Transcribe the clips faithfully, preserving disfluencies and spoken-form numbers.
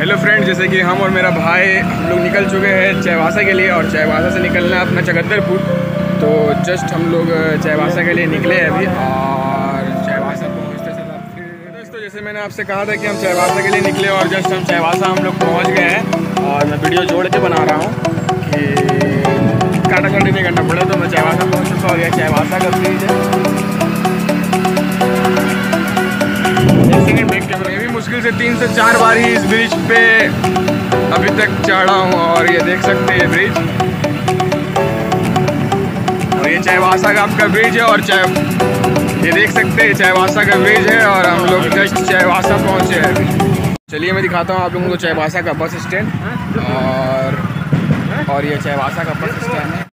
Hello friend, जैसे कि हम और मेरा भाई हम लोग निकल चुके हैं चाईबासा के लिए और चाईबासा से निकलना है अपना चकद्दरपुर। तो जस्ट हम लोग चाईबासा के लिए निकले हैं अभी और चाईबासा पहुँचते समय फिर दोस्तों जैसे मैंने आपसे कहा था कि हम चाईबासा के लिए निकले और जस्ट हम चाईबासा हम लोग पहुँच गए हैं। और मैं वीडियो जोड़ के बना रहा हूँ कि काटा काटी नहीं करना पड़े। तो मैं चाईबासा पहुँच चुका और यह चाईबासा का ब्रिज है। मैं भी मुश्किल से तीन से चार बार ही इस ब्रिज पे अभी तक चढ़ा हूँ और ये देख सकते हैं ये ब्रिज। और ये चाईबासा का आपका ब्रिज है और चाय ये देख सकते हैं चाईबासा का ब्रिज है और हम लोग जस्ट चाईबासा पहुँचे हैं अभी। चलिए मैं दिखाता हूँ आप लोगों को चाईबासा का बस स्टैंड और और ये चाईबासा का बस स्टैंड है।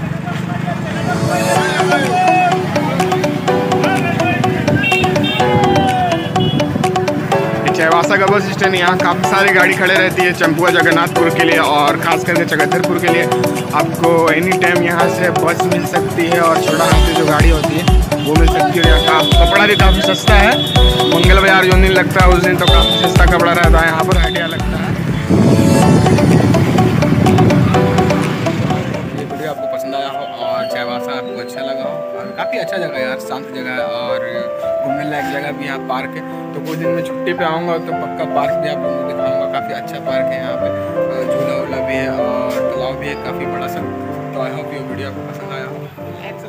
चाईबासा का बस स्टैंड, यहाँ काफ़ी सारी गाड़ी खड़े रहती है चंपुआ जगन्नाथपुर के लिए और ख़ास करके चकद्दरपुर के लिए। आपको एनी टाइम यहाँ से बस मिल सकती है और छोटा हाथी जो गाड़ी होती है वो मिल सकती है। यहाँ का कपड़ा भी काफ़ी सस्ता है। मंगल बाजार जो दिन लगता है उस दिन तो काफ़ी सस्ता कपड़ा रहता है, यहाँ पर आइडिया लगता है। ये वीडियो आपको पसंद आया हो और चाईबासा आपको अच्छा लगा हो और काफ़ी अच्छा जगह है यार, शांत जगह है और घूमने लायक जगह भी यहाँ पार्क है। तो कुछ दिन में छुट्टी पे आऊँगा तो पक्का पार्क भी आप लोगों को दिखाऊंगा। काफ़ी अच्छा पार्क है यहाँ पे, झूला वूला भी है और तालाब भी है काफ़ी बड़ा सा। तो आई होप ये वीडियो आपको पसंद आया हो।